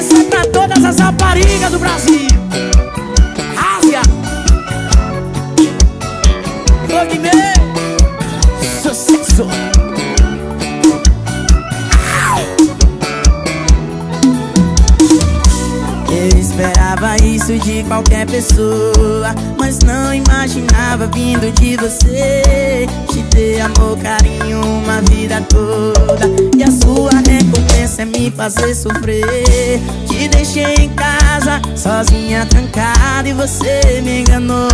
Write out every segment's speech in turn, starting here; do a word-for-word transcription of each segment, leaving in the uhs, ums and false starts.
Essa é pra todas as raparigas do Brasil. Rasga Dogme, sucesso. Eu esperava isso de qualquer pessoa, mas não imaginava vindo de você. Te dei amor, carinho, uma vida toda, e a sua recompensa é me fazer sofrer. Te deixei em casa, sozinha, trancada, e você me enganou.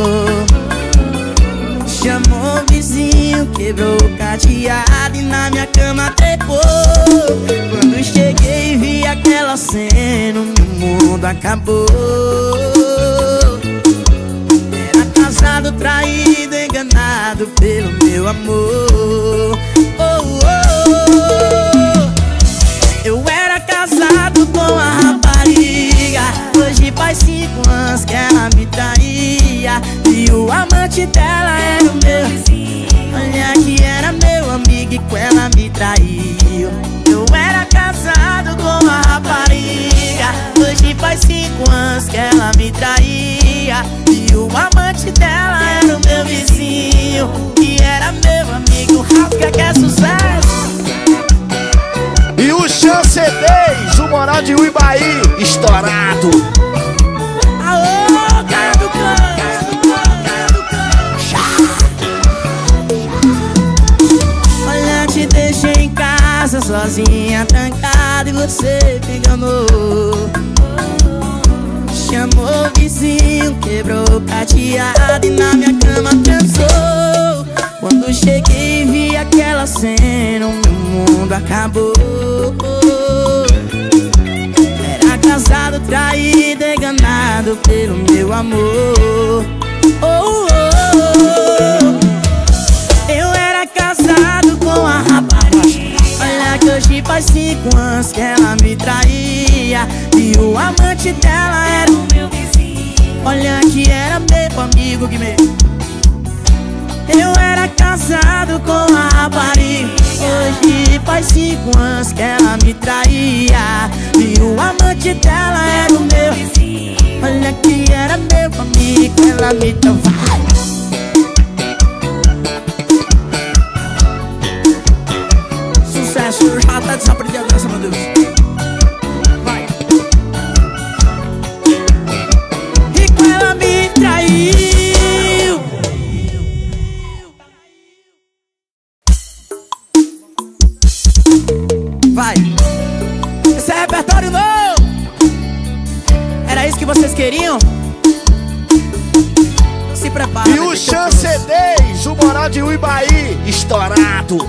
Chamou o vizinho, quebrou o cadeado e na minha cama trepou. Quando cheguei e vi aquela cena, o meu mundo acabou. Era casado, traído, enganado pelo meu amor. Oh, oh, oh. Eu era casado com a rapariga, hoje faz cinco anos que ela me traía, e o amante dela era o meu vizinho. Olha que era meu amigo e com ela me traiu. Eu era casado com a rapariga, hoje faz cinco anos que ela me traía, e o amante dela era o meu vizinho, que era meu amigo. Rasga que é sucesso. E o Chance dez, o Moral de Uibaí, estourado. Aô, cara do clã, cara do clã, cara do clã. Olha, te deixei em casa, sozinha, trancada, e você me enganou. Chamou o vizinho, quebrou o cadeado e na minha cama transou. Quando cheguei e vi aquela cena, o meu mundo acabou. Era casado, traído, enganado pelo meu amor. Oh, oh, oh. Eu era casado com a rapariga, olha que hoje faz cinco anos que ela me traía, e o amante dela era o meu vizinho. Olha que era meu amigo que me... Eu era casado com a rapariga, hoje faz cinco anos que ela me traía, e o amante dela era o meu vizinho. Olha que era meu amigo, ela me deu. Sucesso, já tá desaprendendo essa, meu Deus. Vai. E com ela me traiu. Vai. Esse é repertório novo. Era isso que vocês queriam? Se prepara. E o Chance dez, o Moral de Uibaí, estourado.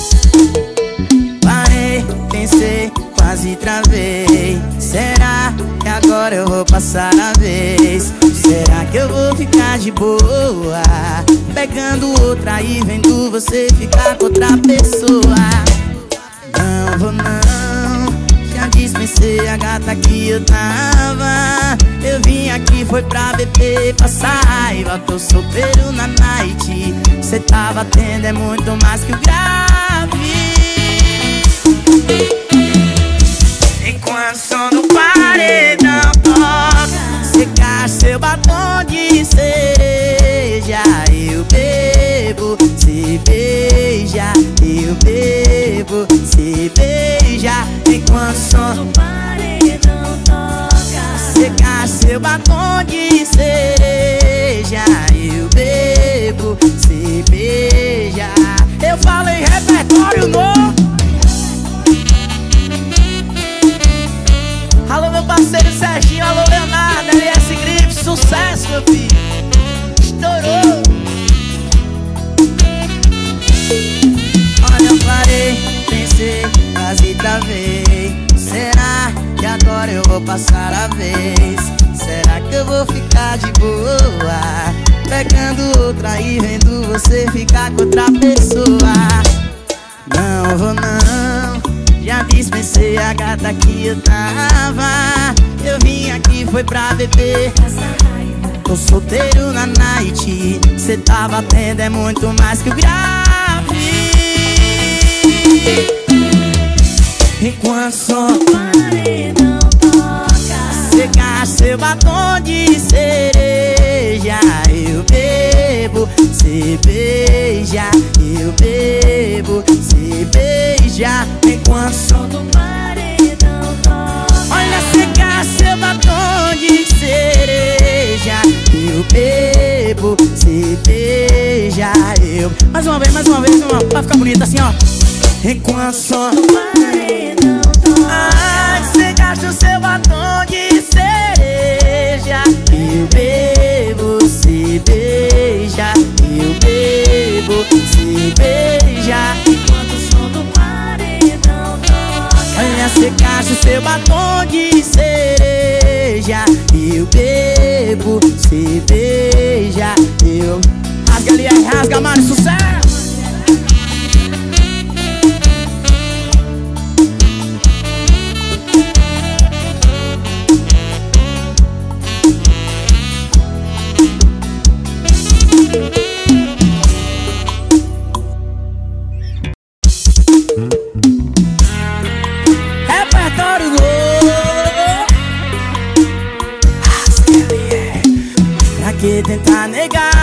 Parei, pensei, quase travei. Será que agora eu vou passar a vez? Será que eu vou ficar de boa, pegando outra e vendo você ficar com outra pessoa? Não vou não, já dispensei a gata que eu tava. Eu vim aqui foi pra beber, passar raiva. Tô solteiro na night, cê tá batendo é muito mais que o grave. Enquanto o som no paredão toca, secar seu batom de cereja, eu bebo, cê beija, eu bebo, cê beija. Enquanto o som no paredão toca, secar seu batom de cereja, eu bebo, cê beija. Eu falei repertório novo. Alô meu parceiro Serginho, alô Leonardo, L S Grife, sucesso meu filho. Estourou. Olha, eu parei, pensei, quase travei. Será que agora eu vou passar a vez? Será que eu vou ficar de boa, pegando outra e vendo você ficar com outra pessoa? Não vou não, já dispensei a gata que eu tava. Eu vim aqui foi pra beber, tô solteiro na night, cê tá batendo é muito mais que o grave. Enquanto o som no paredão toca, gasto seu batom de cereja. Eu bebo, cê beija. Eu bebo, cê beija. Enquanto o som do paredão toca. Olha, cê gasta seu batom de cereja. Eu bebo, cê beija. Eu... Mais uma vez, mais uma vez, uma... pra ficar bonito assim, ó. Enquanto o som do paredão toca. Ai, cê gasta o seu batom de cereja. Eu bebo, cê beija. Eu bebo, cê beija. Enquanto o som do paredão toca. Olha, cê gasta o seu batom de cereja. Eu bebo, cê beija. Eu... Rasga ali, aí, rasga, mano, sucesso! Repertório novo. Pra que tentar negar?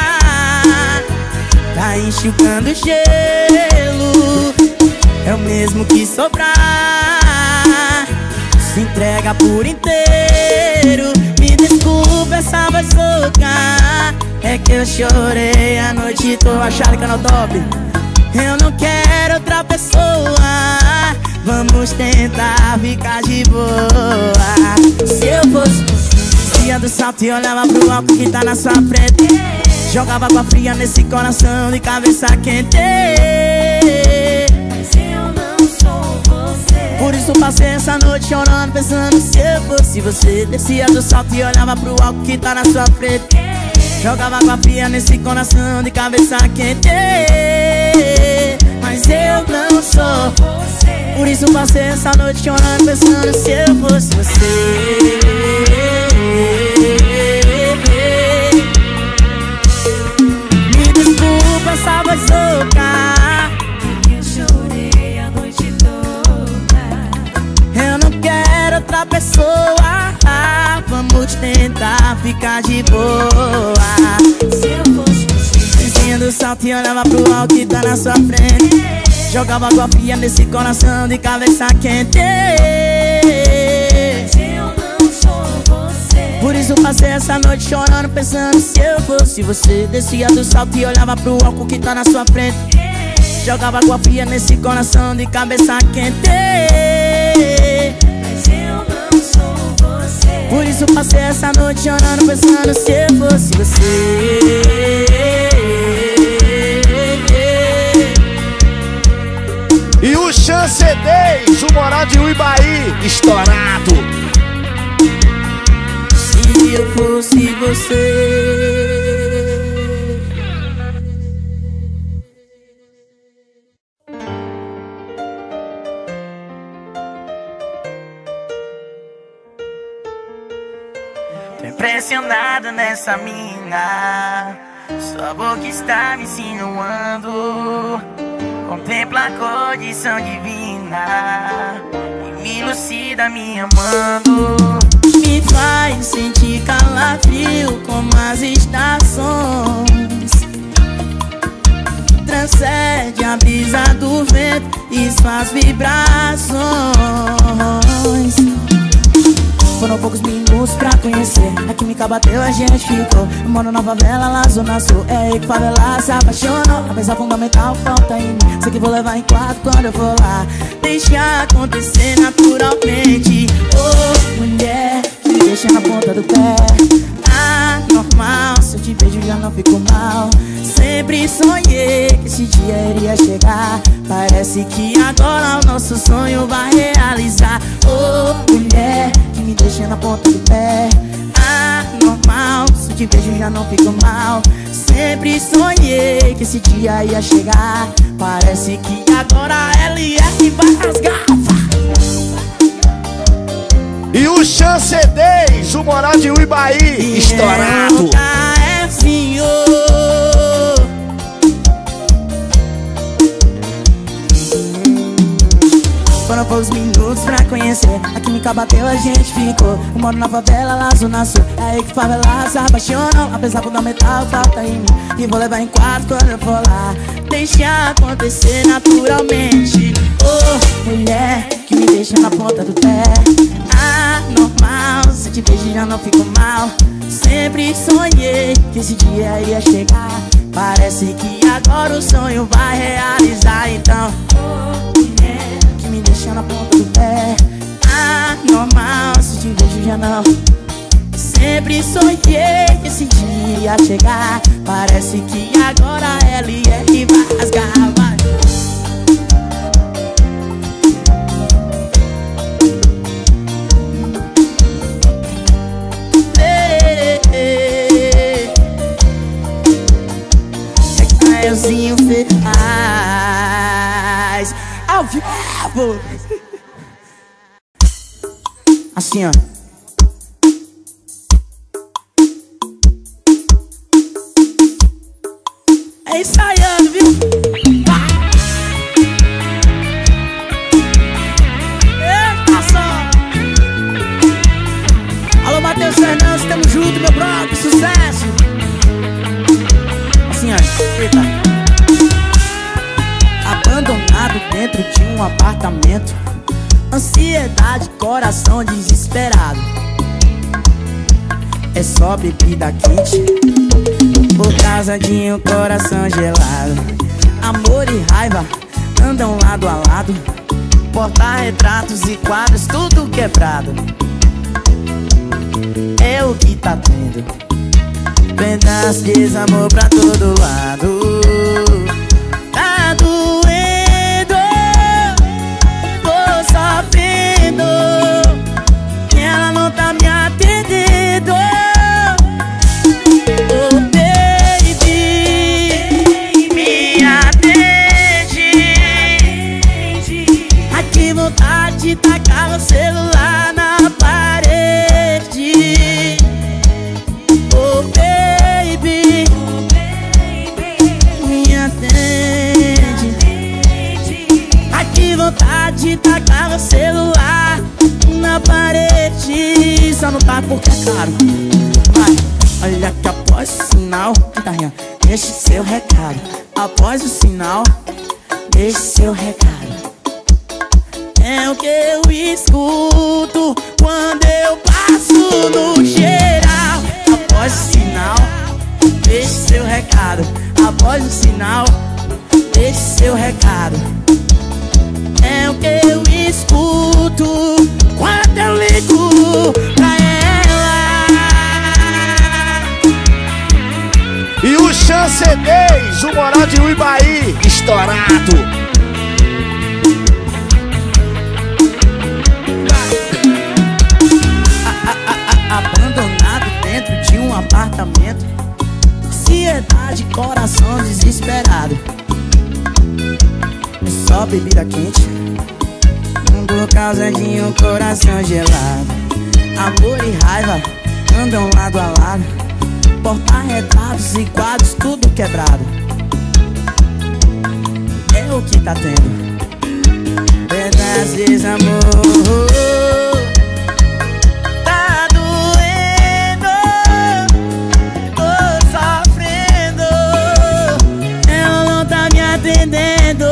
Tá enxugando gelo. É o mesmo que sobrar. Se entrega por inteiro. Me desculpa essa voz louca. É que eu chorei a noite toda. Acharam que eu não top? Eu não quero outra pessoa. Vamos tentar ficar de boa. Se eu fosse descia do salto e olhava pro álcool que tá na sua frente. Jogava água fria nesse coração de cabeça quente. Mas eu não sou você. Por isso passei essa noite chorando, pensando se eu fosse você. Descia do salto e olhava pro álcool que tá na sua frente. Jogava água fria nesse coração de cabeça quente. Mas eu não sou você. Por isso passei essa noite chorando, pensando se eu fosse você. Me desculpa essa voz louca. Eu chorei a noite toda. Eu não quero outra pessoa. Vamos tentar ficar de boa. Se eu fosse você. Descia do salto e olhava pro alto que tá na sua frente. Jogava água fria nesse coração de cabeça quente. Mas eu não sou você. Por isso passei essa noite chorando, pensando se eu fosse você. Descia do salto e olhava pro álcool que tá na sua frente. Jogava água fria nesse coração de cabeça quente. Mas eu não sou você. Por isso passei essa noite chorando, pensando se eu fosse você. E o Chance dez, o Moral de Uibaí, estourado. Se eu fosse você. Tô impressionado nessa mina. Sua boca está me insinuando. Contempla a condição divina e me elucida me amando. Me faz sentir calafrio como as estações. Transcende a brisa do vento e suas vibrações. Foram poucos minutos pra conhecer. A química bateu, a gente ficou. Eu moro na favela, lá zona sul. É aí que favela se apaixonou. A peça fundamental falta em mim. Sei que vou levar em quadro quando eu for lá. Deixa acontecer naturalmente. Oh, mulher, me deixa na ponta do pé. Ah, normal, se eu te vejo já não fico mal. Sempre sonhei que esse dia iria chegar. Parece que agora o nosso sonho vai realizar. Oh, mulher, que me deixa na ponta do pé. Ah, normal, se eu te vejo já não fico mal. Sempre sonhei que esse dia ia chegar. Parece que agora ela é que vai rasgar. E o Chance dez, o Moral de Uibaí, estourado. É, senhor. Foram poucos minutos minutos pra conhecer. A química bateu, a gente ficou. Eu moro na favela, lá zona sul. É aí que favela se apaixonam. Apesar fundamental, falta em mim. E vou levar em quatro quando eu for lá. Deixa acontecer naturalmente. Oh, mulher, que me deixa na ponta do pé. Ah, normal, se te beijo já não fico mal. Sempre sonhei que esse dia ia chegar. Parece que agora o sonho vai realizar. Então, oh, mulher, que me deixa na ponta do pé. Ah, normal, se te vejo já não. Sempre sonhei que esse dia ia chegar. Parece que agora ela é que vai rasgar. Vai. Caiozinho Ferraz ao vivo. Assim, ó. É ensaiando, viu? Vai. Eita só. Alô, Matheus Fernandes, tamo junto, meu brother, sucesso. Assim, ó. Eita. Abandonado dentro de um apartamento. Ansiedade, coração desesperado. É só bebida quente por causa de um coração gelado. Amor e raiva andam lado a lado. Porta-retratos e quadros tudo quebrado. É o que tá tendo. Pedaço de desamor pra todo lado. Tá doendo, tô sofrendo. Ela não tá me atendendo. Oh baby, me atende. Ai que vontade de tacar o celular na parede. Oh baby, me atende. Ai que vontade de tacar o celular na parede. Só não tá porque é caro. Vai, olha que após o sinal, guitarrinha, deixe seu recado. Após o sinal, deixe seu recado. É o que eu escuto quando eu passo no geral. Após o sinal, deixe seu recado. Após o sinal, deixe seu recado. É o que eu escuto quando eu ligo pra ela. E o Chance dez, o Moral de Uibaí, estourado. Abandonado dentro de um apartamento. Ansiedade, coração desesperado. Só bebida quente por causa de um coração gelado. Amor e raiva andam lado a lado. Porta-retratos e quadros tudo quebrado. É o que tá tendo. Pedaço de desamor. Tá doendo, tô sofrendo. Ela não tá me atendendo.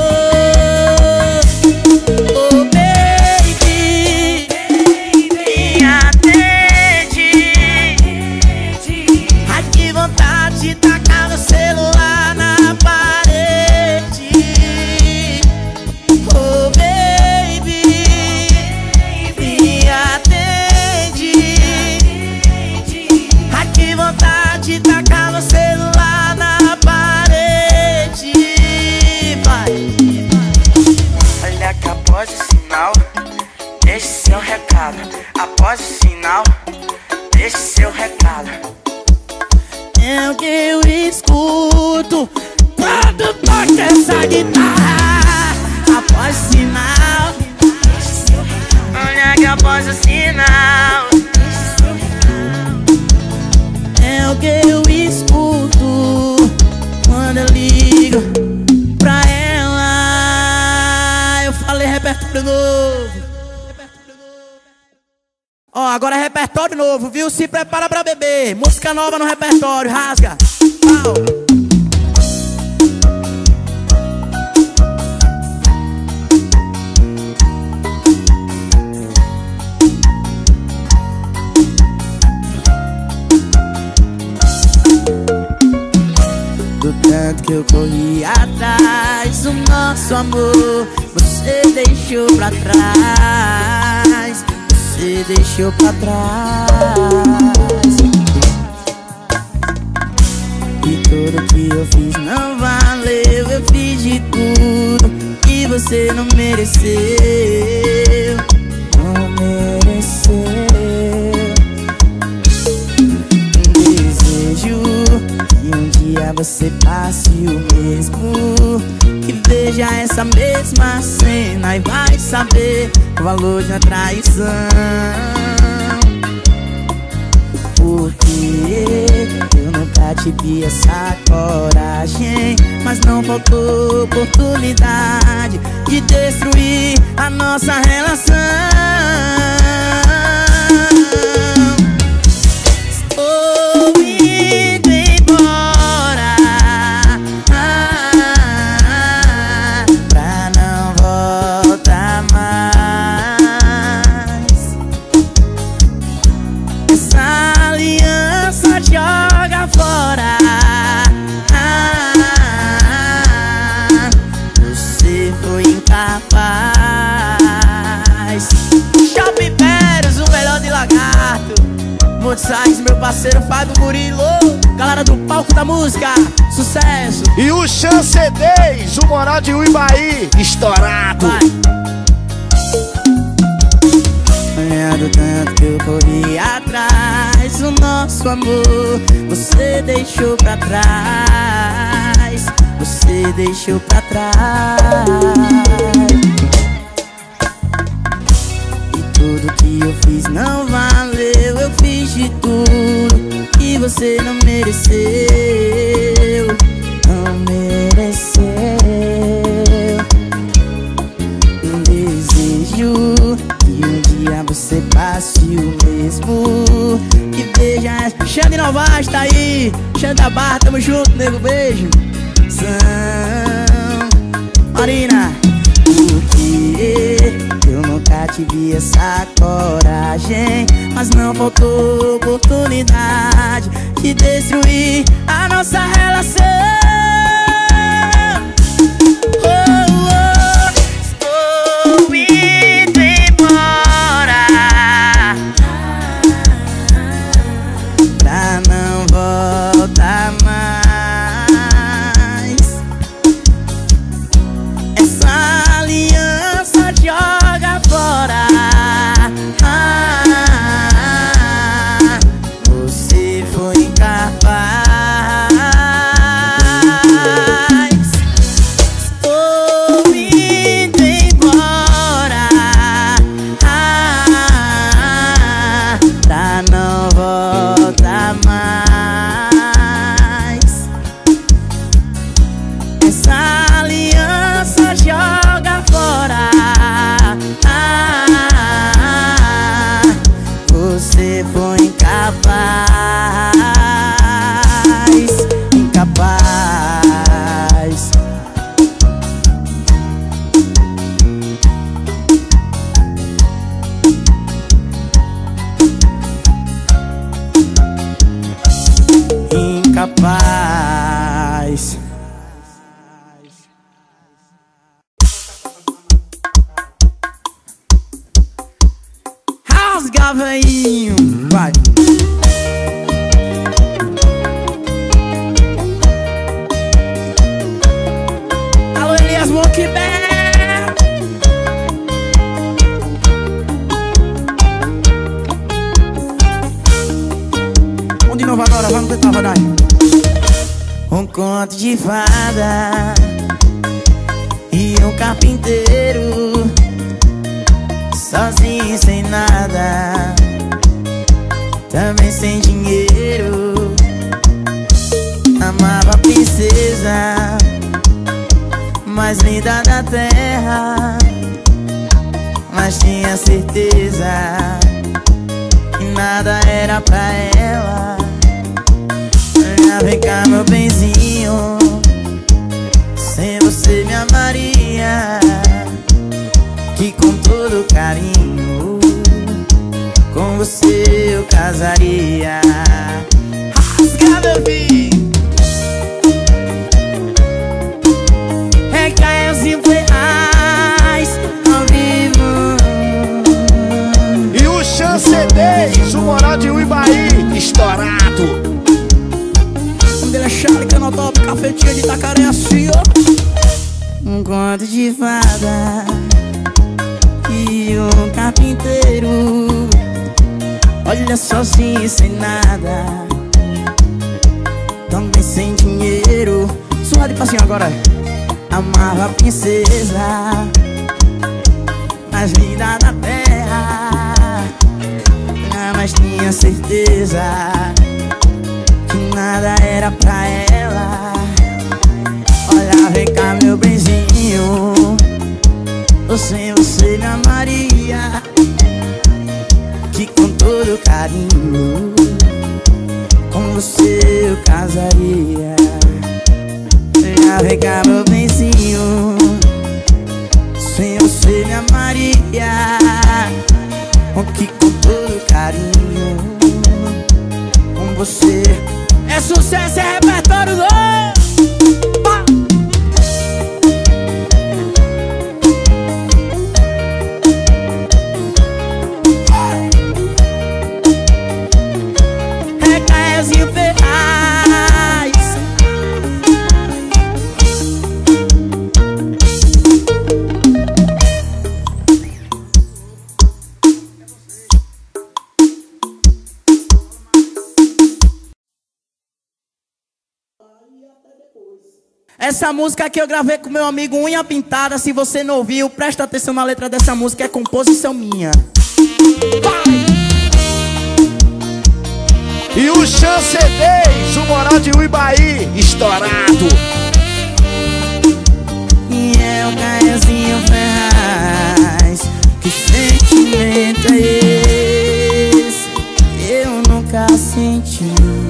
Oh baby, me atende. Ai que vontade de tacar o celular na parede. Oh baby, me atende. Ai que vontade de tacar o celular na parede. Vai. Olha que após o sinal, deixe seu recado. Após o sinal, deixe seu recado. É o que eu escuto quando toca essa guitarra. Após o sinal, olha que após o sinal, é o que eu escuto quando eu ligo pra ela. Eu falei repertório novo. Ó, agora é repertório novo, viu? Se prepara pra beber. Música nova no repertório, rasga. Pau. Do tanto que eu corri atrás, o nosso amor você deixou pra trás. Você deixou pra trás. E tudo que eu fiz não valeu. Eu fiz de tudo que você não mereceu. Não mereceu. Um desejo que um dia você passe o mesmo, que veja essa mesma cena e vai saber o valor de uma traição. Porque eu nunca tive essa coragem, mas não faltou oportunidade de destruir a nossa relação. Estou indo embora pra não voltar mais. Essa aliança joga fora. Você foi incapaz. Shopping Pérez, o melhor de Lagarto. Motsais, meu parceiro Fábio Murilo. Galera do palco da música, sucesso. E o Chan C Ds, o Moral de Uibaí, estourado. Vai. Olhando tanto que eu corri atrás, o nosso amor você deixou pra trás. Você deixou pra trás. E tudo que eu fiz não valeu. Eu fiz de tudo que você não mereceu. Não mereceu. Um desejo que um dia você passe o mesmo, que veja essa. Xande Novaes tá aí, Xande da Barra, tamo junto, nego, beijo. São Marina, porque eu nunca tive essa coragem, mas não faltou oportunidade de destruir a nossa relação. Oh, oh, estou indo embora pra não voltar mais. Essa aliança joga fora. Você foi incapaz. Estou indo embora pra não voltar mais. Essa aliança joga fora. Você foi incapaz. Incapaz. Incapaz. Rasga, veinho. Vai. Alô, Elias Moquibé. Vamos de novo agora, vamos tentar rodar. Um conto de fada e um carpinteiro, sozinho sem nada, também sem dinheiro. Amava a princesa mais linda da terra, mas tinha certeza era pra ela. Já vem cá, meu benzinho, sem você me amaria, que com todo carinho com você eu casaria. Rasga, meu filho. Recaiozinho reais ao vivo. E o Chan C Ds, o moral de Uibaí, estourado. O nome dele é Charlie, canal top, cafetinha de Itacaré, assim, ó. Um conto de fada e um carpinteiro. Olha só, assim, sem nada, também sem dinheiro. Suado e passinho agora. Amava a princesa mais linda da terra, mas tinha certeza que nada era pra ela. Olha, vem cá, meu benzinho, eu sem você me amaria, que com todo carinho com você eu casaria. Já vem cá, meu benzinho, sem você me amaria, que com todo carinho com você. É sucesso, é repertório do... Recaiozinho ferraz. Essa música aqui eu gravei com meu amigo Unha Pintada. Se você não ouviu, presta atenção na letra dessa música, é composição minha. Vai! E o Chan C Ds, o moral de Uibaí, estourado. E é o Caiozinho Ferraz. Que sentimento é esse? Eu nunca senti,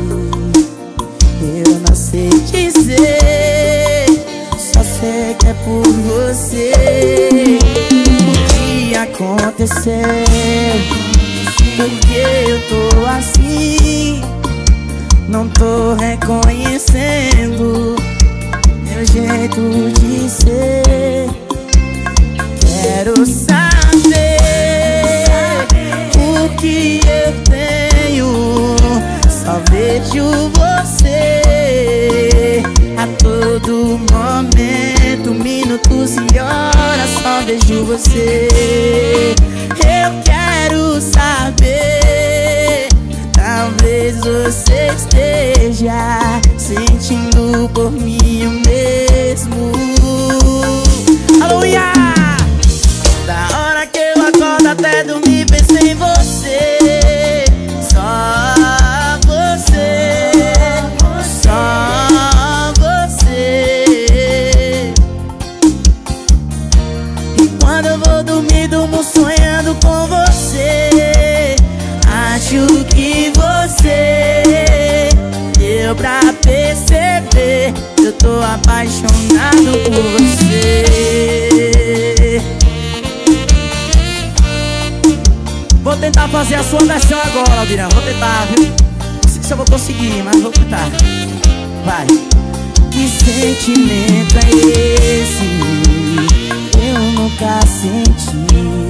eu não sei dizer, só sei que é por você. O que aconteceu? Porque eu tô assim, não tô reconhecendo meu jeito de ser. Quero saber o que eu tenho, só vejo você a todo momento, minutos e horas, só vejo você. Eu quero saber, talvez você esteja sentindo por mim o mesmo. Alô, Ia! Da hora que eu acordo até dormir, pensei em você. Só você, só você. E quando eu vou dormir, durmo sonhando com você. Acho que você deu pra perceber, eu tô apaixonado por você. Vou tentar fazer a sua versão agora, Albirão. Vou tentar, viu? Não sei se eu vou conseguir, mas vou tentar. Vai. Que sentimento é esse? Eu nunca senti,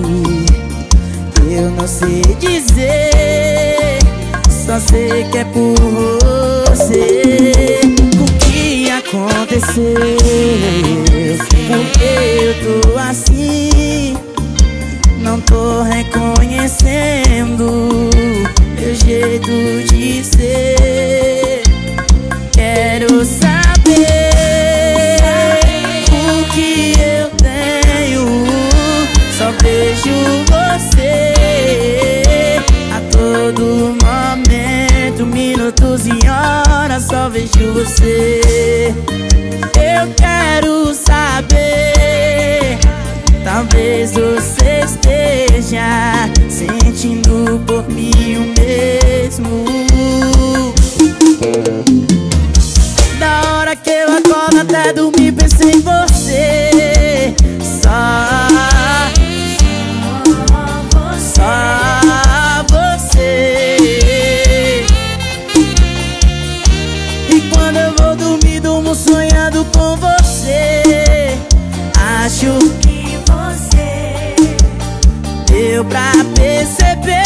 eu não sei dizer, só sei que é por você. O que aconteceu? Porque eu tô assim, não tô reconhecendo meu jeito de ser. Quero saber o que eu tenho, só vejo você a todo momento, minutos e horas, só vejo você. Eu quero saber, talvez você esteja sentindo por mim o mesmo. mesmo. Da hora que eu acordo até dormir penso em você. Só, só você. E quando eu vou dormir, durmo sonhando com você. Acho que você deu pra perceber.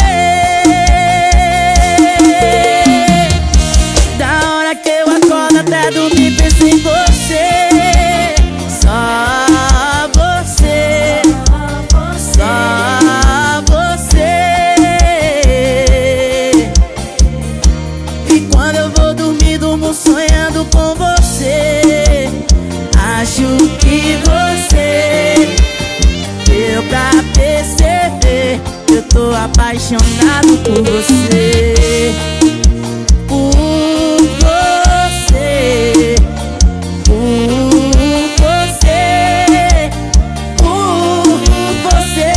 Da hora que eu acordo até dormir penso em você. Só você, só você. E quando eu vou dormir, durmo sonhando com você. Acho que você deu pra perceber. Eu tô apaixonado por você. Por você. Por você. Por você.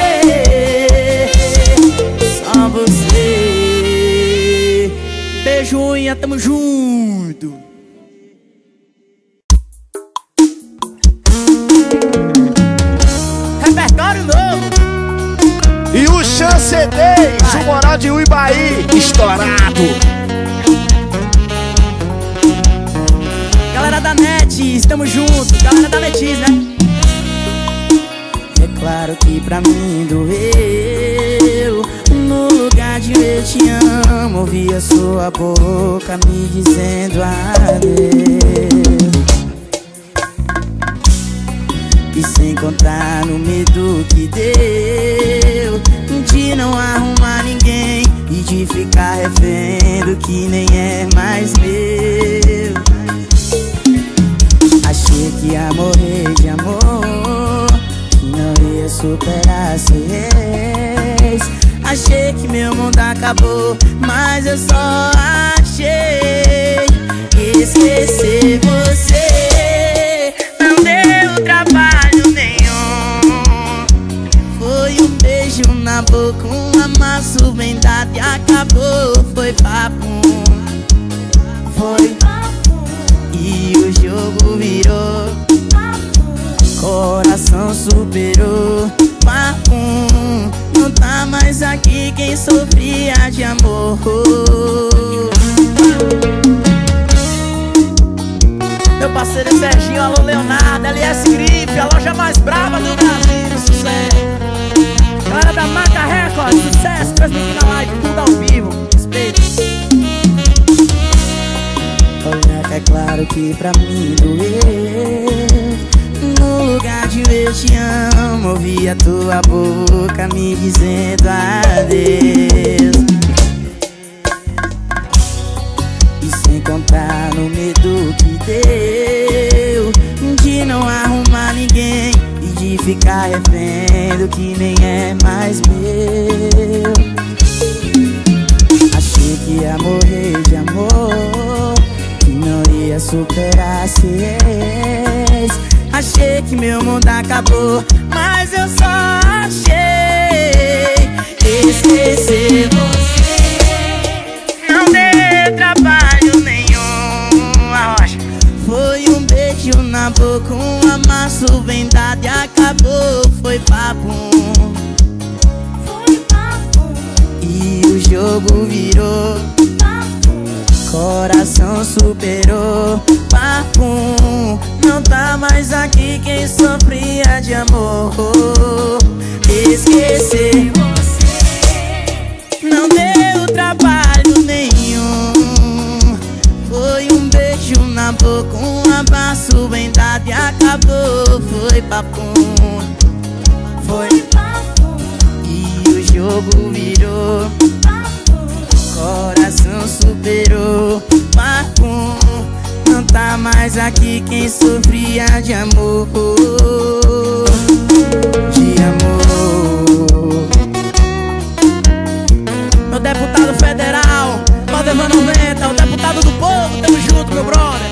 Só você. Beijo, unha, tamo junto. Repertório novo. E o Chan C Ds, o Moral de Uibaí, estourado. Galera da Net, estamos juntos. Galera da Netis, né? É claro que pra mim doeu. No lugar de eu te amo, ouvi a sua boca me dizendo adeus. E sem contar no medo que deu de não arrumar ninguém e de ficar refém do que nem é mais meu. Achei que ia morrer de amor, que não ia superar seu ex. Achei que meu mundo acabou, mas eu só achei esquecer você. Não deu trabalho nenhum. Foi um beijo na boca, um amasso bem dado e acabou. Foi papo, foi papo. E o jogo virou, coração superou. Papo, não tá mais aqui quem sofria de amor. Meu parceiro Serginho, alô Leonardo, L S Grife, a loja mais brava do Brasil, sucesso. Galera da Maca Record, sucesso, transmitindo a live, tudo ao vivo, respeito. Olha que é claro que pra mim doeu. No lugar de eu te amo, ouvi a tua boca me dizendo adeus. E sem contar no medo que deu de não arrumar ninguém e de ficar refém do que nem é mais meu. Achei que ia morrer de amor, que não ia superar esse ex. Achei que meu mundo acabou, mas eu só achei esquecer você. Não deu trabalho nenhum. Foi um beijo na boca, um amasso bem dado e acabou. Foi papo, foi papo. E o jogo virou, coração superou. Papo, não tá mais aqui quem sofria de amor. Esquecer você não deu trabalho nenhum. Foi um beijo na boca, um abraço bem dado e acabou. Foi papo, foi papo. E o jogo virou, coração superou. Papo, não tá mais aqui quem sofria de amor. De amor. Meu deputado federal, Valdemar noventa, o deputado do povo, tamo junto, meu brother.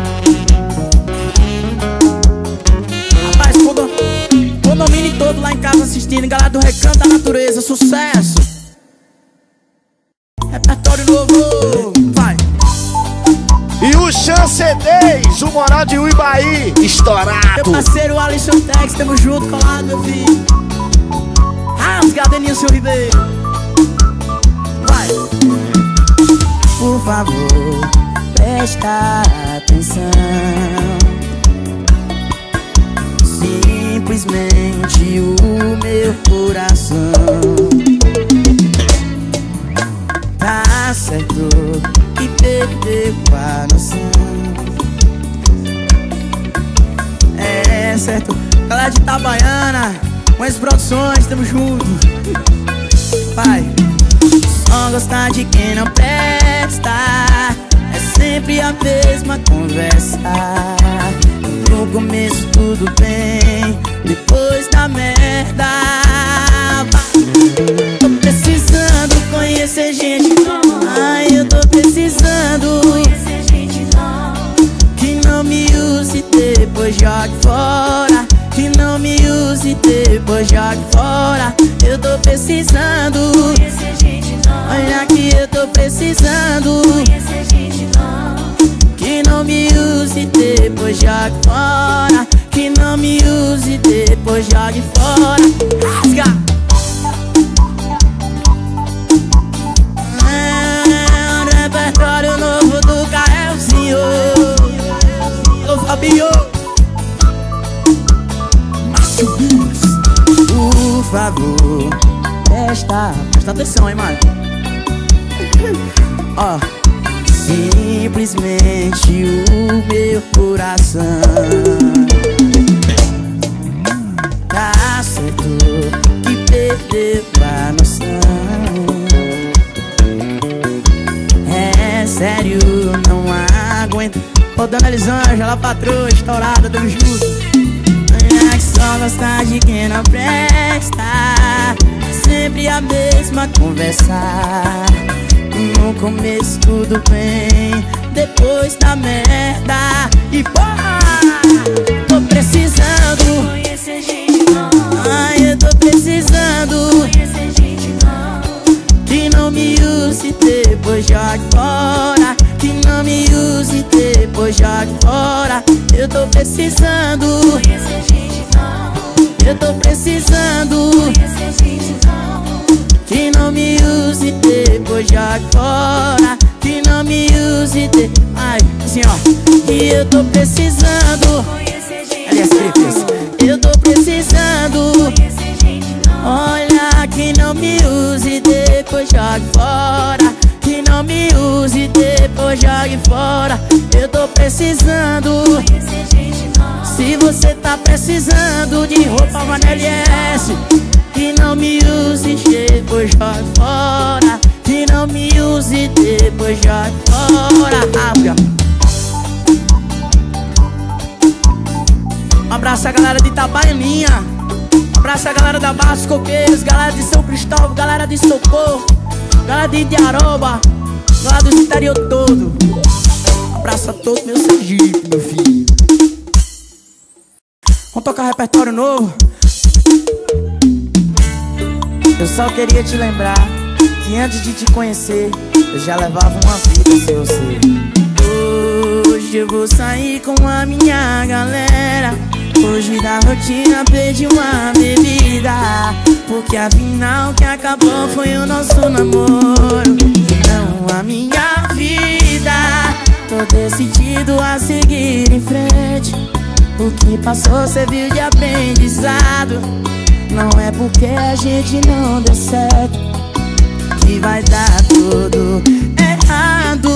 Rapaz, condomínio todo lá em casa assistindo. Galera do Recanto da Natureza, sucesso. Repertório novo, vai. E o Chance dez, o moral de Uibaí, estourado. Meu parceiro Alisson Tex, tamo junto, colado, meu filho. Rasgadeninho, seu Ribeiro. Vai. Por favor, presta atenção. Simplesmente o meu coração tá certo que perdeu a noção. É certo. Galera de Itabaiana, com as produções, tamo junto. Vai. Só gostar de quem não presta, é sempre a mesma conversa. No começo tudo bem, depois da merda. Tô precisando conhecer gente nova. Ai, eu tô precisando Conhecer gente nova. que não me use, depois jogue fora. Que não me use, depois jogue fora. Eu tô precisando. Conhecer gente nova. Olha que eu tô precisando. Conhecer gente nova. Que não me use, depois jogue fora. Que não me use, depois jogue fora. Rasga! É um repertório novo do Caelzinho. Ô Fabio, Márcio Bis. Por favor, presta, presta atenção, hein, mano. Ó, simplesmente o meu coração tá certo que perdeu a noção. É sério, não aguento. Rodando Elisângela, patroa, estourada, tamo junto. É que só gostar de quem não presta, é sempre a mesma conversa. No começo tudo bem, depois da merda. E porra, tô precisando. Conhecer gente nova. Ai, eu tô precisando. Conhecer gente nova. Que não me use, depois jogue fora. Que não me use, depois jogue fora. Eu tô precisando. Conhecer gente nova. Eu tô precisando. Conhecer gente nova. Que não me use, depois jogue fora. Que não me use, de... Ai, assim ó. Que eu tô precisando. Conhecer gente Aliás, nova. eu tô precisando. Conhecer gente nova. Olha, que não me use, depois jogue fora. Que não me use, depois jogue fora. Eu tô precisando. Conhecer gente nova. Se você tá precisando de roupa Vanelli S, que não me use, depois jogue fora. Que não me use, depois jogue fora. Rasga. Um abraço a galera de Itabaianinha. Um abraço a galera da Barra dos Coqueiros, galera de São Cristóvão, galera de Socorro, galera de Idiaroba, galera do interior todo. Um abraço a todo meu Sergipe, meu filho. Vamos tocar repertório novo. Eu só queria te lembrar que antes de te conhecer, eu já levava uma vida sem você. Hoje eu vou sair com a minha galera. Hoje da rotina pedi uma bebida, porque afinal o que acabou foi o nosso namoro, não a minha vida. Tô decidido a seguir em frente. O que passou serviu de aprendizado. Não é porque a gente não deu certo que vai dar tudo errado.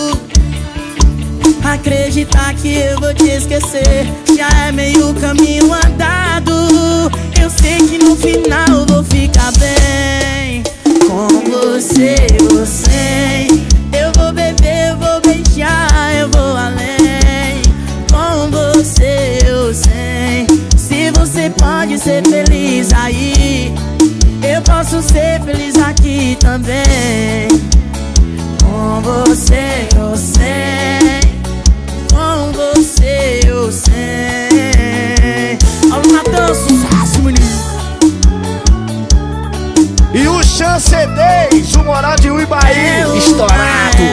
Acreditar que eu vou te esquecer já é meio caminho andado. Eu sei que no final vou ficar bem com você ou sem. Eu vou beber, eu vou beijar, eu vou além com você ou sem. Se você pode ser feliz aí, eu posso ser feliz aqui também. Com você ou sem. Com você eu sei. Alô, Natan, sucesso, menino. E o Chan C Ds, o moral de Uibaí, estourado.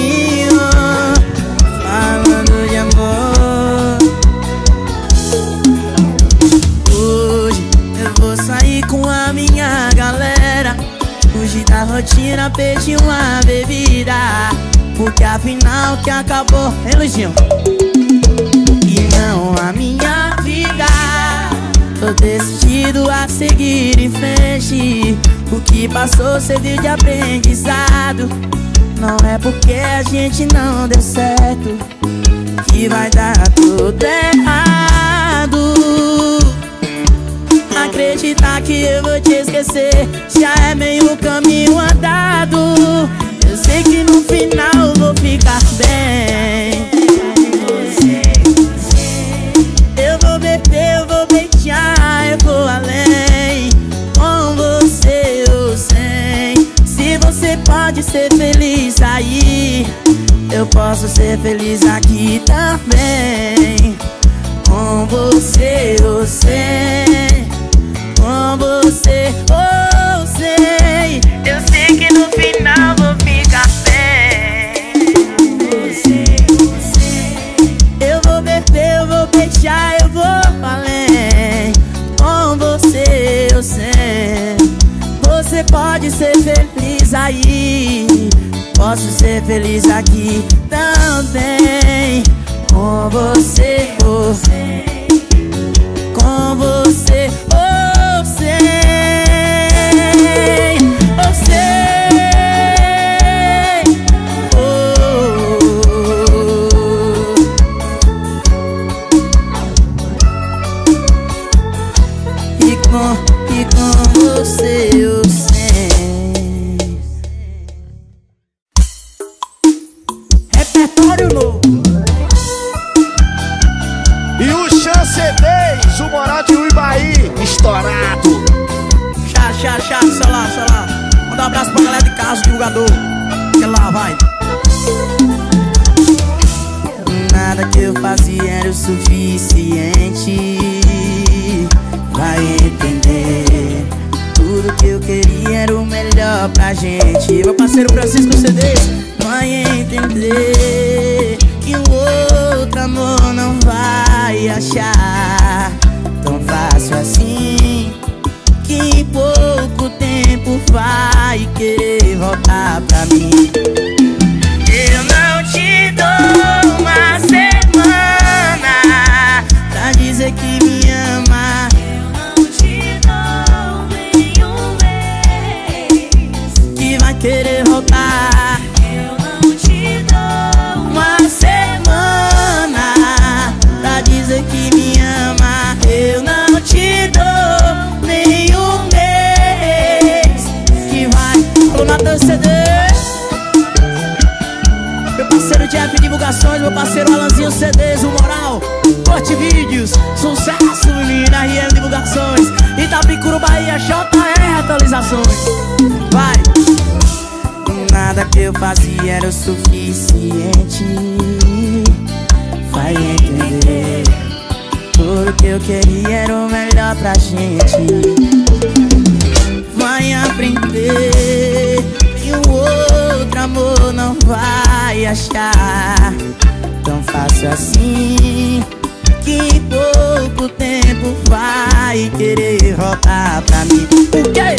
Falando de amor. Hoje eu vou sair com a minha galera, fugir da rotina, pedir uma bebida, porque afinal que acabou, hein, Luizinho? E não a minha vida. Tô decidido a seguir em frente. O que passou serviu de aprendizado. Não é porque a gente não deu certo que vai dar tudo errado. Acreditar que eu vou te esquecer já é meio caminho andado. Eu sei que no final vou ficar bem. Eu vou beber, eu vou beijar, eu vou além, com você ou sem. Se você pode ser feliz aí, eu posso ser feliz aqui também. Com você ou sem, com você ou sem. Eu sei que no final vou ficar bem. Eu vou beber, eu vou beijar, eu vou além, com você ou sem. Você pode ser feliz aí, posso ser feliz aqui também. Com você ou sem, com você ou sem, ou sem, oh. E com, e com você ou sem. Repertório novo. E o Chan C Ds, o moral de Uibaí, estourado. Chá, chá, chá, sei lá, sei lá. Manda um abraço pra galera de casa, divulgador. Que lá, vai. Nada que eu fazia era o suficiente. Vai entender. Tudo que eu queria era o melhor pra gente. Meu parceiro Francisco C Ds vai entender que o outro amor não vai achar tão fácil assim, que em pouco tempo vai querer voltar pra mim. Eu não te dou uma semana pra dizer que me ama. Eu não te dou nenhum mês Que vai querer voltar. Eu não te dou Uma semana pra dizer que me ama. Eu não te dou nenhum mês que vai. Alô, Natan C Ds, meu parceiro Jeff Divulgações, meu parceiro Alanzinho C Ds, o moral, Corte Vídeos, sucesso, menina, R M Divulgações, Itapicuru, Bahia, J R Atualizações. Vai. Nada que eu fazia era o suficiente. Vai entender. Tudo que eu queria era o melhor pra gente. Vai aprender que o outro amor não vai achar tão fácil assim, que em pouco tempo vai querer voltar pra mim. O quê?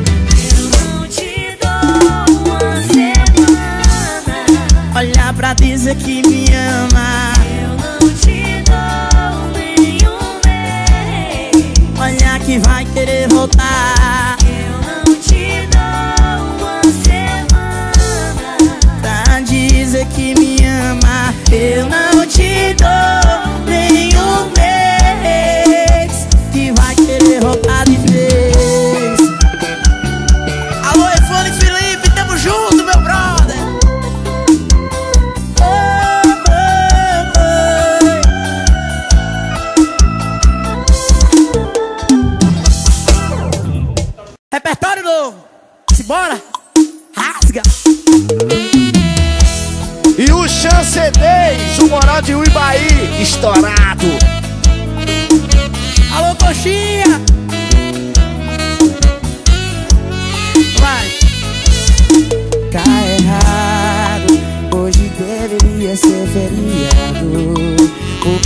Olhar pra dizer que me ama. Eu não te dou nenhum mês. Olhar que vai querer voltar. Eu não te dou uma semana Pra dizer que me ama. Eu não te dou nenhum mês que vai querer voltar de vez. Alô, Efone Felipe, tamo junto, meu brother. Repertório novo. Simbora. Rasga. E o Chan C Ds, o moral de Uibaí, estourado. Alô, coxinha. Vai.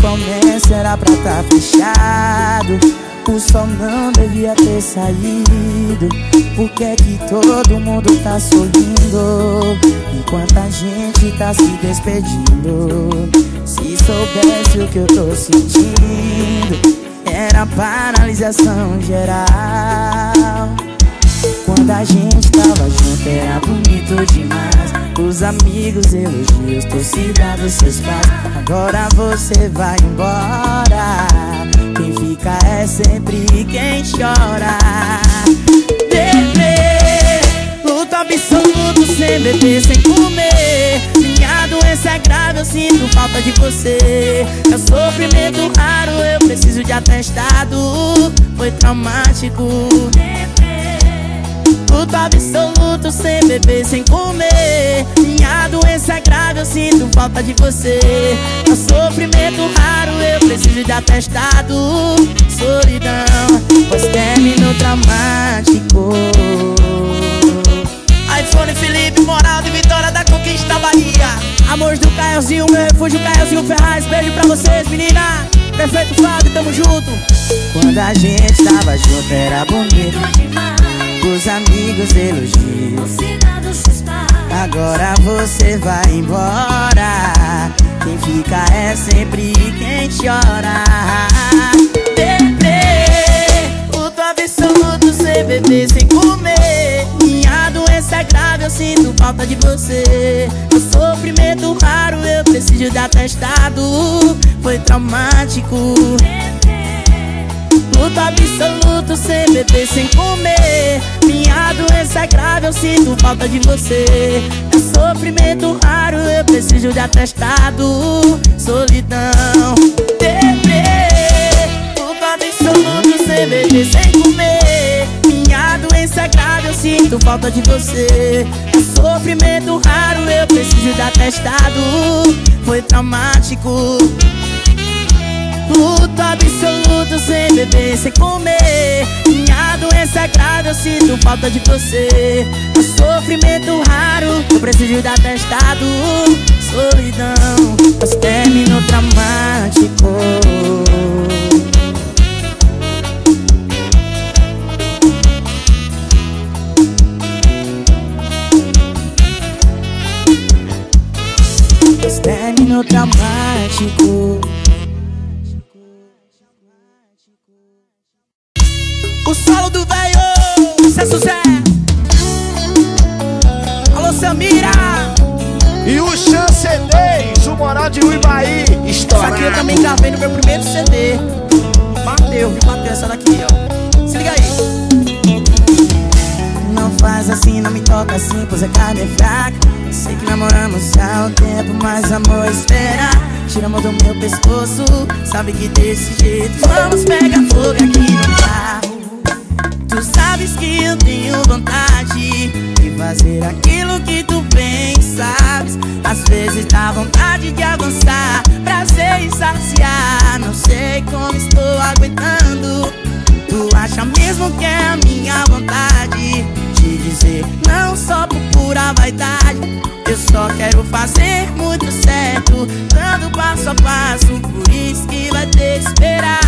comércio era pra tá fechado. O sol não devia ter saído. Por que é que todo mundo tá sorrindo enquanto a gente tá se despedindo? Se soubesse o que eu tô sentindo, era paralisação geral. Quando a gente tava junto era bonito demais. Os amigos, elogios, torcida dos seus pais. Agora você vai embora. Quem fica é sempre quem chora. Deprê, luto absoluto, sem beber, sem comer. Minha doença é grave, eu sinto falta de você. É um sofrimento raro, eu preciso de atestado. Foi traumático. Luto absoluto, sem beber, sem comer. Minha doença é grave, eu sinto falta de você. É um sofrimento raro, eu preciso de atestado. Solidão, pois terminou traumático. iPhone Felipe, moral de Vitória da Conquista Bahia. Amores do Caiozinho, meu refúgio, Caiozinho Ferraz. Beijo pra vocês, menina. Perfeito Fábio, tamo junto. Quando a gente tava junto era bonito. Os amigos elogios. Agora você vai embora. Quem fica é sempre quem chora. Deprê, luto absoluto, sem beber, sem comer. Minha doença é grave, eu sinto falta de você. Um sofrimento raro, eu preciso de atestado. Foi traumático. Luto absoluto, sem beber, sem comer. Minha doença é grave, eu sinto falta de você. É sofrimento raro, eu preciso de atestado. Solidão, deprê. Luto absoluto, sem beber, sem comer. Minha doença é grave, eu sinto falta de você. É sofrimento raro, eu preciso de atestado. Foi traumático. Luto absoluto, sem beber, sem comer. Minha doença é grave, eu sinto falta de você. É sofrimento raro, eu preciso de atestado. Solidão, mas terminou traumático. Mas terminou traumático. O solo do velho, isso é sucesso. Alô, Samira. E o Chance dez, o moral de Uibaí, estourado. Essa aqui eu também gravei no meu primeiro C D. Bateu, viu? Bateu essa daqui, ó. Se liga aí. Não faz assim, não me toca assim, pois a carne é fraca. Sei que namoramos há um tempo, mas amor espera. Tira a mão do meu pescoço, sabe que desse jeito vamos pegar fogo aqui no carro. Tu sabes que eu tenho vontade de fazer aquilo que tu bem sabes. Às vezes dá vontade de avançar, prazer e saciar. Não sei como estou aguentando. Tu acha mesmo que é a minha vontade de dizer não só por pura vaidade. Eu só quero fazer muito certo, dando passo a passo, por isso que vai ter que esperar.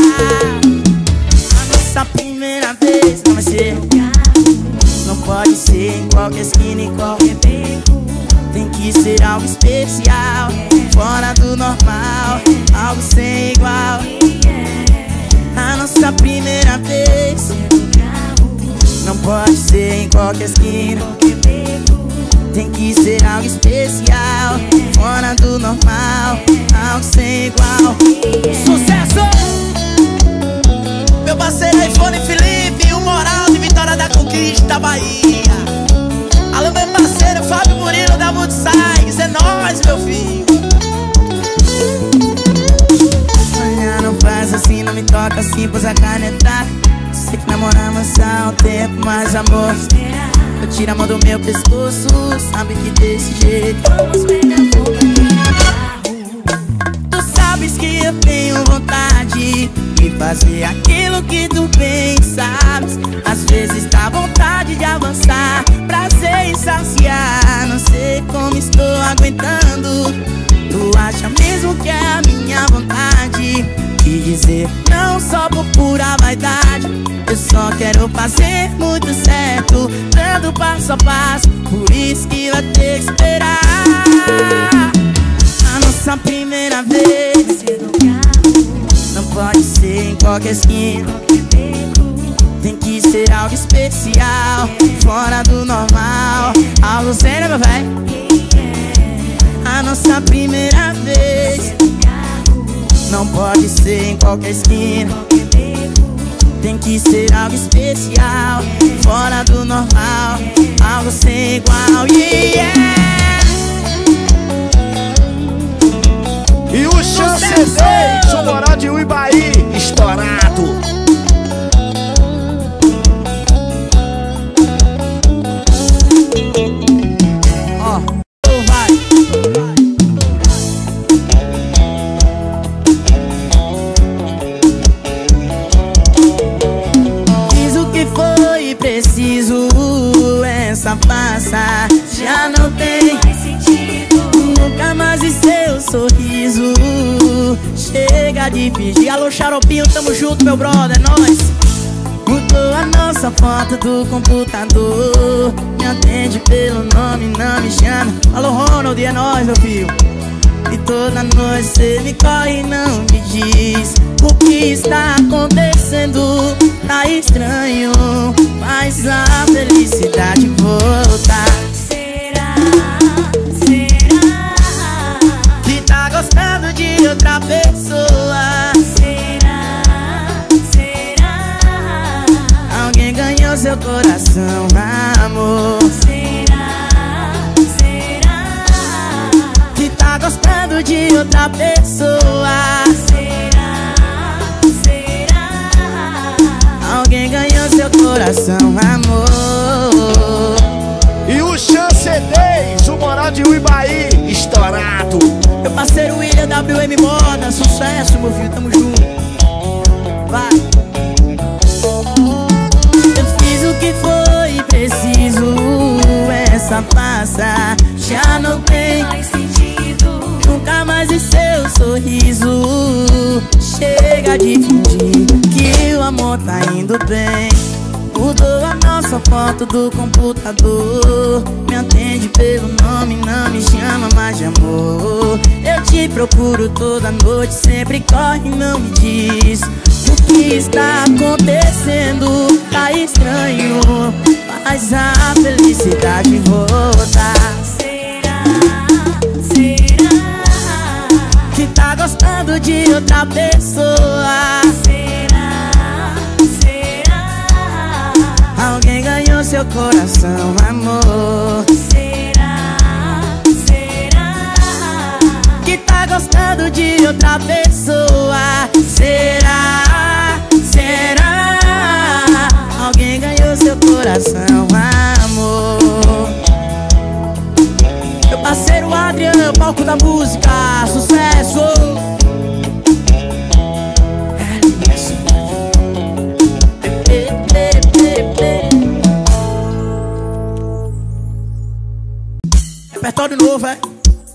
Nossa primeira vez não vai ser no carro. Não pode ser em qualquer esquina, em qualquer beco. Tem que ser algo especial, fora do normal, algo sem igual. A nossa primeira vez não pode ser em qualquer esquina. Tem que ser algo especial, fora do normal, algo sem igual. Sucesso! Meu parceiro iPhone Felipe, o moral de Vitória da Conquista Bahia. Alô, meu parceiro Fábio Murilo da Multisais. É nóis, meu filho. Sonhar não faz assim, não me toca assim, pois a carne é fraca. Sei que namoramos há um tempo, mas amor, eu tiro a mão do meu pescoço, sabe que desse jeito vamos pegar fogo aqui no carro. Tu sabes que eu tenho vontade de fazer aquilo que tu bem sabes. Às vezes dá vontade de avançar, prazer e saciar. Não sei como estou aguentando. Tu acha mesmo que é a minha vontade dizer, não só por pura vaidade, eu só quero fazer muito certo, dando passo a passo, por isso que vai ter que esperar. A nossa primeira vez não pode ser em qualquer esquina, tem que ser algo especial, fora do normal, algo sério, meu velho. A nossa primeira vez não pode ser em qualquer esquina, tem que ser algo especial, fora do normal, algo sem igual, yeah. E o Chance dez, o Moral de Uibaí, estourado. Ó, oh, vai. Fiz o que foi preciso, essa farsa já não tem nunca mais em seu sorriso. Chega de fingir. Alô, Xaropinho, tamo junto, meu brother, é nóis. Mudou a nossa foto do computador, me atende pelo nome, não me chama. Alô, Ronald, é nóis, meu filho. E toda noite cê me corre e não me diz o que está acontecendo. Tá estranho, mas a felicidade volta. Será, será, Que tá gostando de outra pessoa. será, será, Alguém ganhou seu coração, amor. será, será, Que tá gostando de outra pessoa. será, será, Alguém ganhou seu coração, amor. E o Chance dez, o Moral de Uibaí, estourado. Meu parceiro William W M Moda, sucesso, meu filho, tamo junto. Vai. Eu fiz o que foi preciso, essa farsa já não tem faz sentido. nunca mais em seu sorriso. Chega de fingir que o amor tá indo bem. Mudou a nossa foto do computador, me atende pelo nome, não me chama mais de amor. Eu te procuro toda noite, sempre corre e não me diz o que está acontecendo. Tá estranho, faz a felicidade voltar. Será, será, Que tá gostando de outra pessoa. será, será, Alguém ganhou seu coração, amor. será, será, Que tá gostando de outra pessoa. Será, será, alguém ganhou seu coração, amor. Meu parceiro Adriano, palco da música, sucesso. Repertório novo, é?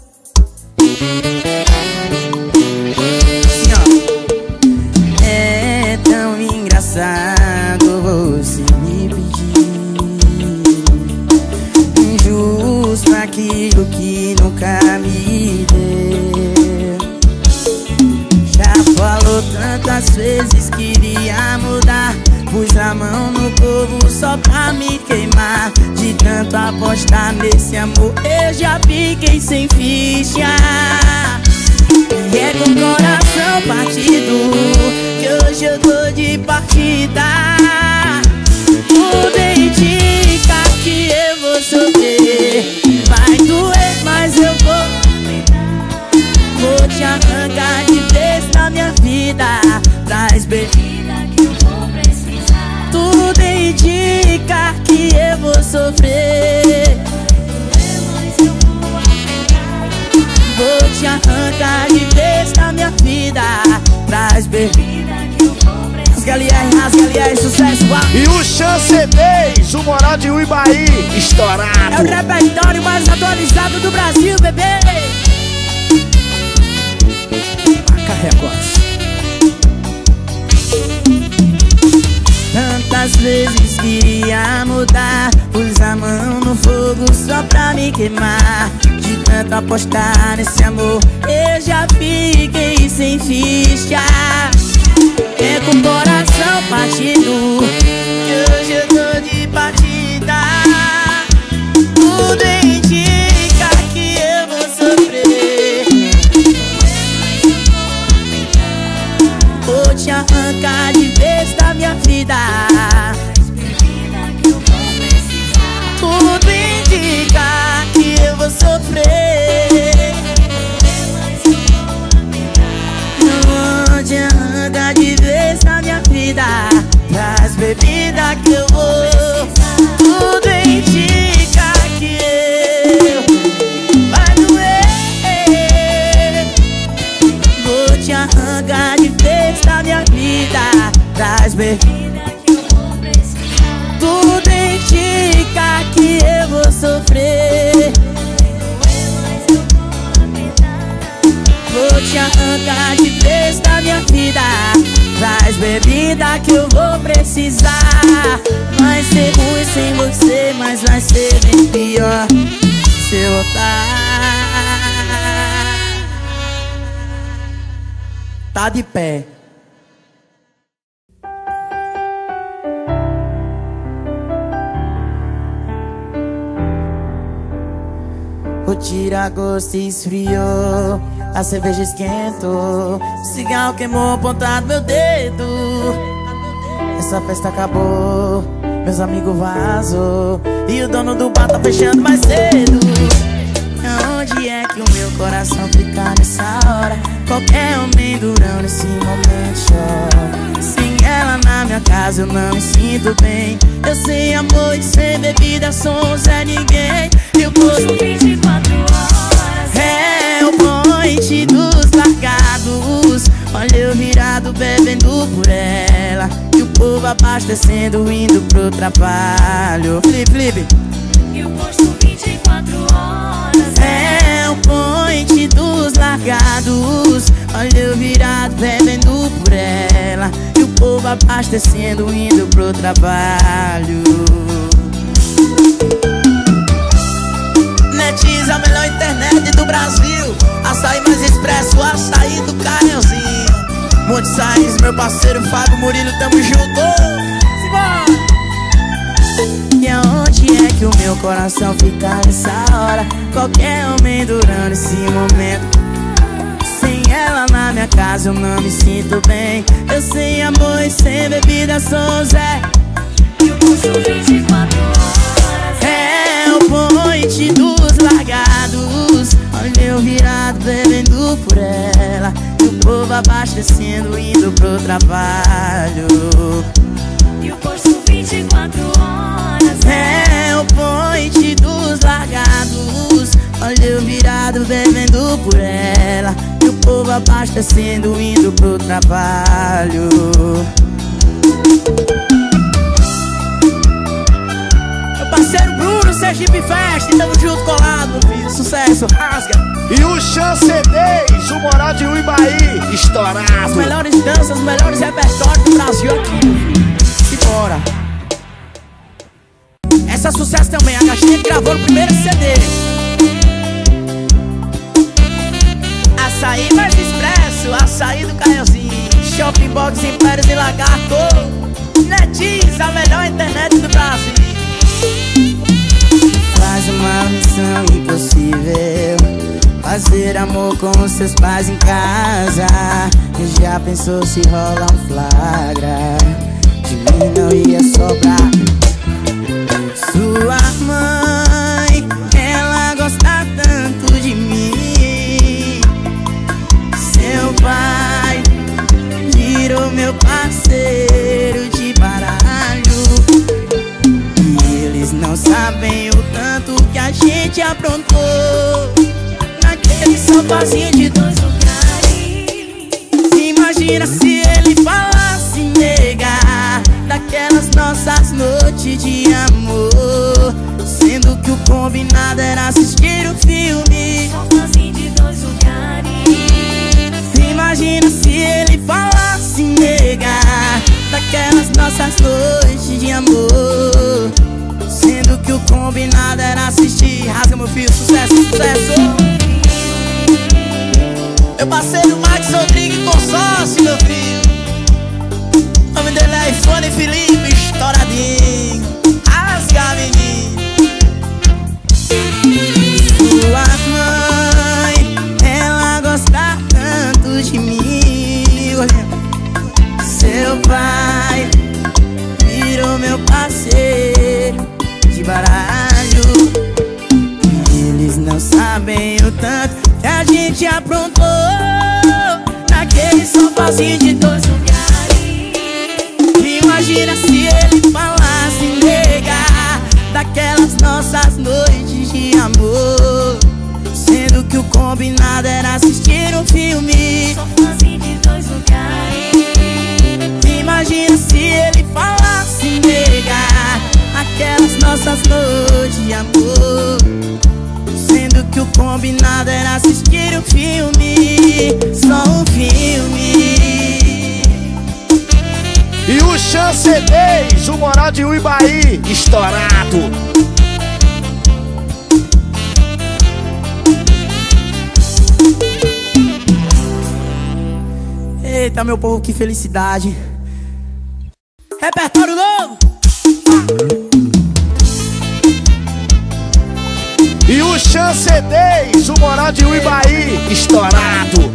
Assim, ó. É tão engraçado você me pedir injusto aquilo que nunca me deu. Já falou tantas vezes que iria mudar, pus a mão no povo só pra me queimar. De tanto apostar nesse amor, eu já fiquei sem ficha. E é com o coração partido que hoje eu tô de partida. Tudo indica que eu vou sofrer. Vai doer, mas eu vou. Vou te arrancar de vez da minha vida. Traz bebida que eu vou precisar. tudo indica que eu vou sofrer. Mas eu vou arrancar. Vou te arrancar de vez da minha vida. Traz bebida. Vida que eu vou precisar. Rasga L R, rasga L R, sucesso, uau. E o Chance dez, o Moral de Uibaí, estourado. É o repertório mais atualizado do Brasil, bebê. Marca Records. Muitas vezes queria mudar, pus a mão no fogo só pra me queimar. De tanto apostar nesse amor, eu já fiquei sem ficha. É com o coração partido que hoje eu tô de partida. Tudo indica que eu vou sofrer. Vou te arrancar de vez da minha vida. Tudo indica que eu vou sofrer. Vou te arrancar de vez da minha vida. Traz bebida que eu vou. Tudo indica que eu vai doer. Vou te arrancar de vez da minha vida. Traz bebida que eu vou precisar. Tudo indica que eu vou sofrer. Vou te arrancar de vez da minha vida. Traz bebida que eu vou precisar. Vai ser ruim sem você, mas vai ser bem pior se eu voltar. Tá de pé. O tira-gosto esfriou, a cerveja esquentou, o cigarro queimou a ponta do meu dedo. Essa festa acabou, meus amigos vazou, e o dono do bar tá fechando mais cedo. Onde é que o meu coração fica nessa hora? Qualquer homem durão nesse momento chora. Sem ela na minha casa eu não me sinto bem. Eu sem amor e sem bebida sou Zé Ninguém. Eu posto vinte e quatro horas. É o point dos largados. Olha eu virado bebendo por ela, e o povo abastecendo indo pro trabalho. Flip, flip. Eu posto vinte e quatro horas. É o point dos largados. Olha eu virado bebendo por ela, e o povo abastecendo indo pro trabalho. Netiz, a melhor internet do Brasil. Açaí mais expresso, açaí do Caiozinho. Monte Sainz, meu parceiro Fábio Murilo, tamo junto. Simbora! E aonde é que o meu coração fica nessa hora? Qualquer homem durante esse momento. Sem ela na minha casa eu não me sinto bem. Eu sem amor e sem bebida sou Zé. Eu posto vinte e quatro horas. É o point dos largados. Olha eu virado bebendo por ela, e o povo abastecendo indo pro trabalho. Eu posto vinte e quatro horas. É o point dos largados. Olha eu virado bebendo por ela, e o povo abastecendo indo pro trabalho. Meu parceiro Bruno, Sergipe Fest, tamo junto colado, meu filho. Sucesso, rasga. E o Chancedeis, o Moral de Uibaí, As estourado. melhores danças, os melhores repertórios do Brasil aqui, meu filho. Simbora. Essa é sucesso também, a Caixinha que gravou no primeiro C D. Açaí mais expresso, açaí do Caiozinho. Shopping Box, Impérios e Lagarto. Netiz, a melhor internet do Brasil. Faz uma missão impossível, fazer amor com seus pais em casa. E já pensou se rola um flagra? De mim não ia sobrar. Sua mãe, ela gosta tanto de mim. Seu pai virou meu parceiro de baralho, e eles não sabem o tanto que a gente aprontou naquele sofazinho de dois lugares. Imagina se ele falasse negar daquelas nossas noites de amor, sendo que o combinado era assistir o filme. Sozinho de dois lugares. Imagina se ele falasse negar daquelas nossas noites de amor, sendo que o combinado era assistir. Rasga meu filho, sucesso, sucesso. Meu parceiro Max Rodrigues Consórcio, meu filho. O nome dele é iPhone Felipe, estouradinho. Rasga, menino. Sua mãe, ela gosta tanto de mim. Seu pai virou meu parceiro de baralho. Eles não sabem o tanto que a gente aprontou naquele sofazinho de dois lugares. Imagina se ele falasse, nega, daquelas nossas noites de amor, sendo que o combinado era assistir um filme. Sofazinho de dois lugares. Imagina se ele falasse, nega, aquelas nossas noites de amor, sendo que o combinado era assistir um filme. Só um filme. E o Chance dez, o Moral de Uibaí, estourado. Eita, meu povo, que felicidade. Repertório novo. E o Chance dez, o Moral de Uibaí, estourado.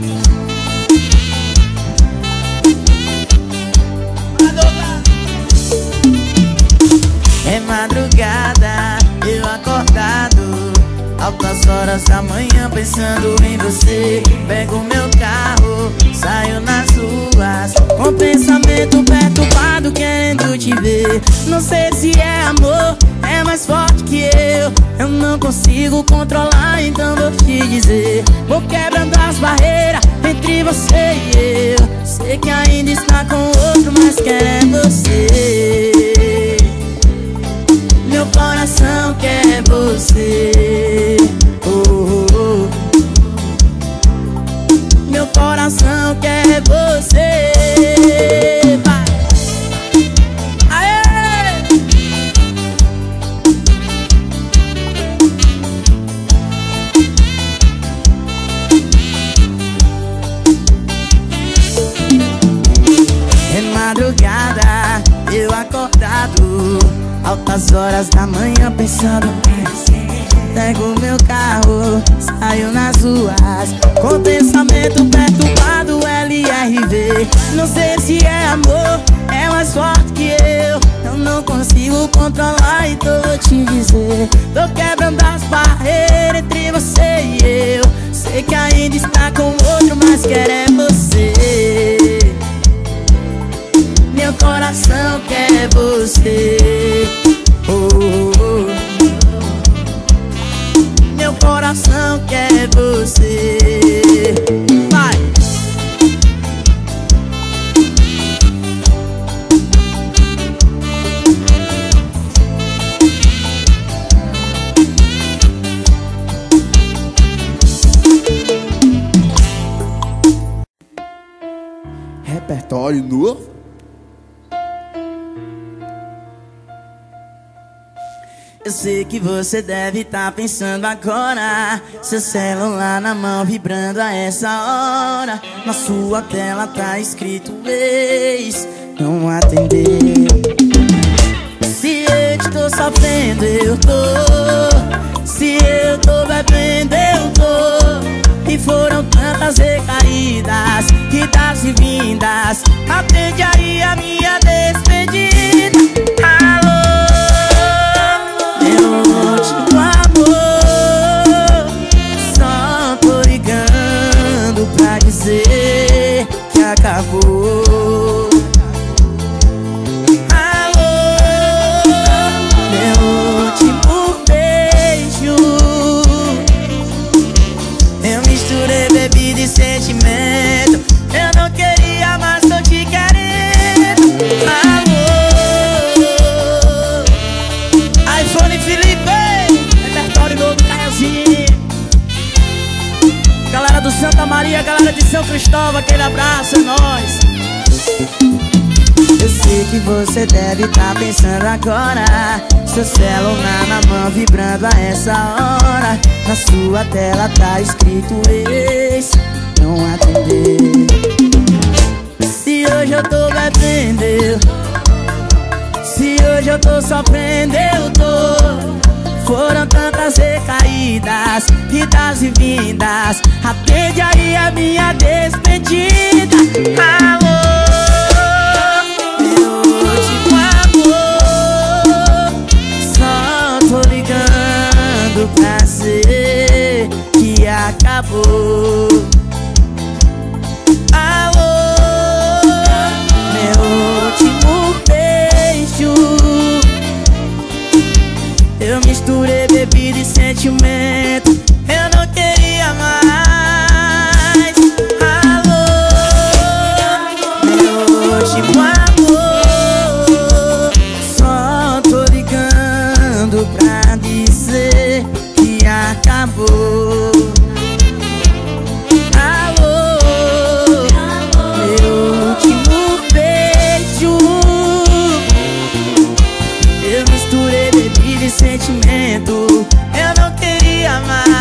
É madrugada, eu acordado, altas horas da manhã pensando em você. Pego meu carro, saio nas ruas, com pensamento perturbado, querendo te ver. Não sei se é amor, é mais forte que eu. Eu não consigo controlar, então vou te dizer. Vou quebrando as barreiras entre você e eu. Sei que ainda está com outro, mas quer é você. Meu coração quer você. Oh, oh, oh. Meu coração quer você. Vai. Aê! É madrugada, eu acordado, altas horas da manhã pensando em você. Pego meu carro, saio nas ruas, com pensamento perturbado, L R V. Não sei se é amor, é mais forte que eu. Eu não consigo controlar, então vou te dizer. Tô quebrando as barreiras entre você e eu. Sei que ainda está com outro, mas quer é você. Meu coração quer você. Oh, oh, oh. Meu coração quer você. Vai. Repertório novo. Eu sei que você deve tá pensando agora, seu celular na mão vibrando a essa hora. Na sua tela tá escrito ex, não atendeu. Se eu estou sofrendo, eu tô. Se eu tô bebendo, eu tô. E foram tantas recaídas, idas e vindas. Atende aí a minha despedida. Alô, meu último amor, só tô ligando pra dizer que acabou. Alô, meu último beijo. Eu misturei bebida e sentimento. Eu não queria, mas tô te querendo. Alô, iPhone Felipe, repertório novo do Caiozinho. Galera do Santa Maria, galera de São Cristóvão, aquele abraço, é nóis. Eu sei que você deve tá pensando agora, seu celular na mão vibrando a essa hora. Na sua tela tá escrito ex, não atender. Se hoje eu tô bebendo, se hoje eu tô sofrendo, eu tô. Foram tantas recaídas, idas e vindas. Atende aí a minha despedida. Alô, meu último amor, só tô ligando pra dizer que acabou. Alô, meu último beijo. Eu misturei bebida e sentimento, eu não queria mais. Alô, meu último amor, só tô ligando pra dizer que acabou. Alô, meu último beijo. Eu misturei bebida e sentimento, eu não queria mais.